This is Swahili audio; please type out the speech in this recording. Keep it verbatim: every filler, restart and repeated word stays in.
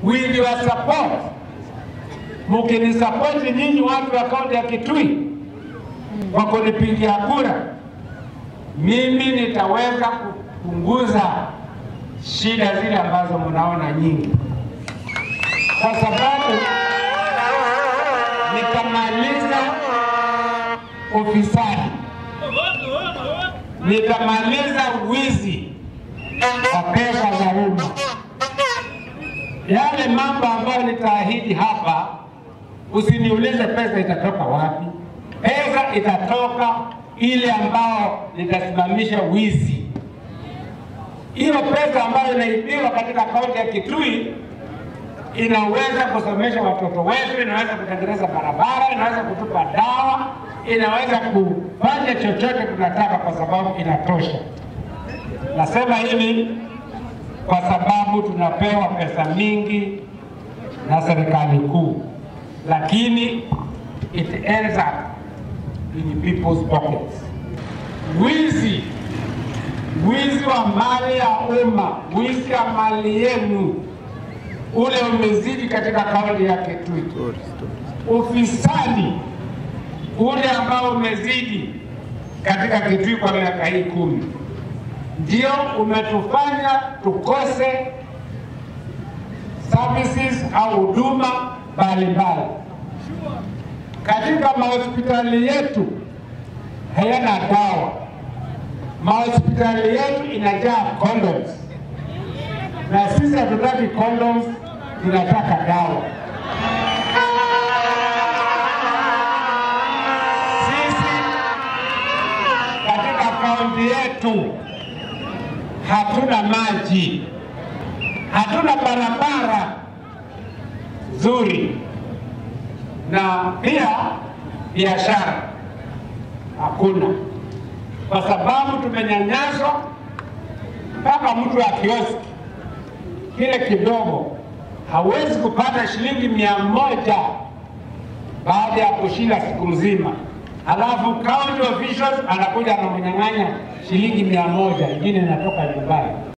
with your support, mkinisupport nyinyi watu wa kaunti ya Kitui kwa kunipigia kura, mimi nitaweza kupunguza shida zile ambazo mnaona nyingi, kwa sababu nitamaliza ufisadi, nitamaliza wizi wa pesa za umma. Yale mambo ambayo nitaahidi hapa, usiniulize pesa itatoka wapi. Pesa itatoka ile ambao nitasimamisha wizi. Hiyo pesa ambayo inaibiwa katika kaunti ya Kitui inaweza kusomesha watoto wetu, inaweza kutengeneza barabara, inaweza kutupa dawa, inaweza kufanya chochote tunataka kwa sababu inatosha. Nasema hivi kwa sababu tunapewa pesa mingi na serikali kuu, lakini it ends up in people's pockets. Wizi, wizi wa mali ya umma, wizi wa mali yenu ule umezidi katika kaunti ya Kitui. Ufisadi ule ambao umezidi katika Kitui kwa miaka hii kumi ndio umetufanya tukose services au huduma mbalimbali. Katika mahospitali yetu hayana dawa. Mahospitali yetu inajaa condoms, na sisi hatutaki condoms, tunataka dawa. Sisi katika kaunti yetu hatuna maji, hatuna barabara nzuri, na pia biashara hakuna, kwa sababu tumenyanyaswa mpaka mtu wa kioski kile kidogo hawezi kupata shilingi mia moja baada ya kushinda siku mzima. Alafu county officials anakuja na mnyang'anya shilingi mia moja, ingine inatoka nyumbani.